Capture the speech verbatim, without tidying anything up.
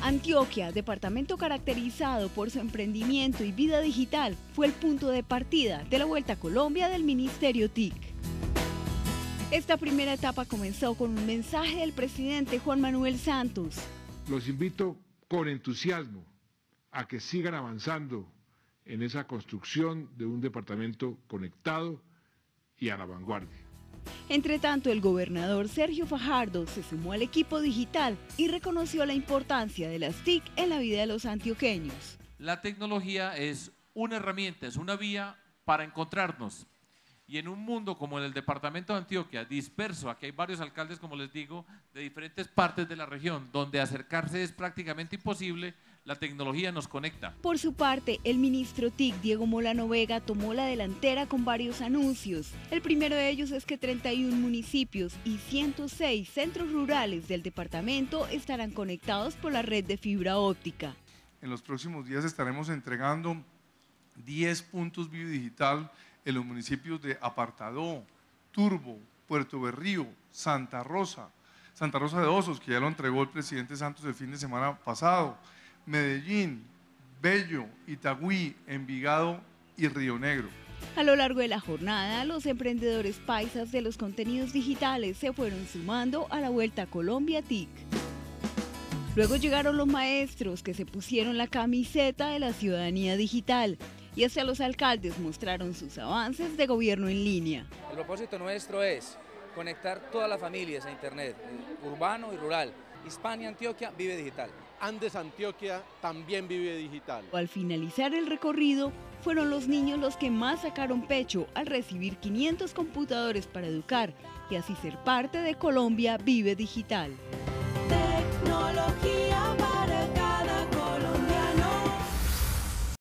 Antioquia, departamento caracterizado por su emprendimiento y vida digital, fue el punto de partida de la Vuelta a Colombia del Ministerio T I C. Esta primera etapa comenzó con un mensaje del presidente Juan Manuel Santos. Los invito con entusiasmo a que sigan avanzando en esa construcción de un departamento conectado y a la vanguardia. Entre tanto, el gobernador Sergio Fajardo se sumó al equipo digital y reconoció la importancia de las T I C en la vida de los antioqueños. La tecnología es una herramienta, es una vía para encontrarnos. Y en un mundo como el departamento de Antioquia, disperso, aquí hay varios alcaldes, como les digo, de diferentes partes de la región, donde acercarse es prácticamente imposible, la tecnología nos conecta. Por su parte, el ministro T I C, Diego Molano Vega, tomó la delantera con varios anuncios. El primero de ellos es que treinta y un municipios y ciento seis centros rurales del departamento estarán conectados por la red de fibra óptica. En los próximos días estaremos entregando diez puntos biodigital en los municipios de Apartadó, Turbo, Puerto Berrío, Santa Rosa, Santa Rosa de Osos, que ya lo entregó el presidente Santos el fin de semana pasado, Medellín, Bello, Itagüí, Envigado y Río Negro. A lo largo de la jornada, los emprendedores paisas de los contenidos digitales se fueron sumando a la Vuelta a Colombia T I C. Luego llegaron los maestros que se pusieron la camiseta de la ciudadanía digital y hasta los alcaldes mostraron sus avances de gobierno en línea. El propósito nuestro es conectar todas las familias a internet, urbano y rural. Hispania Antioquia vive digital. Andes Antioquia también vive digital. Al finalizar el recorrido, fueron los niños los que más sacaron pecho al recibir quinientos computadores para educar y así ser parte de Colombia Vive Digital.